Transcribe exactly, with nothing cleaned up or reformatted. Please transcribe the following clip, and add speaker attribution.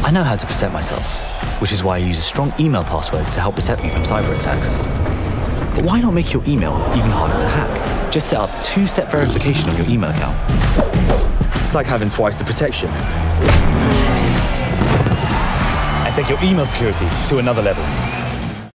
Speaker 1: I know how to protect myself, which is why I use a strong email password to help protect me from cyber attacks. But why not make your email even harder to hack? Just set up two-step verification on your email account.
Speaker 2: It's like having twice the protection. And take your email security to another level.